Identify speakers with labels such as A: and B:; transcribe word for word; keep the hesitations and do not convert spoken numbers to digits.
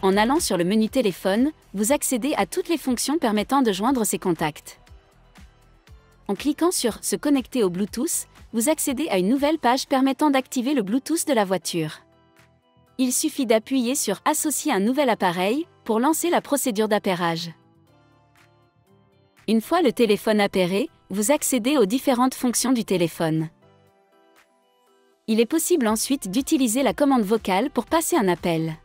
A: En allant sur le menu téléphone, vous accédez à toutes les fonctions permettant de joindre ces contacts. En cliquant sur « Se connecter au Bluetooth », vous accédez à une nouvelle page permettant d'activer le Bluetooth de la voiture. Il suffit d'appuyer sur « Associer un nouvel appareil » pour lancer la procédure d'appairage. Une fois le téléphone appairé, vous accédez aux différentes fonctions du téléphone. Il est possible ensuite d'utiliser la commande vocale pour passer un appel.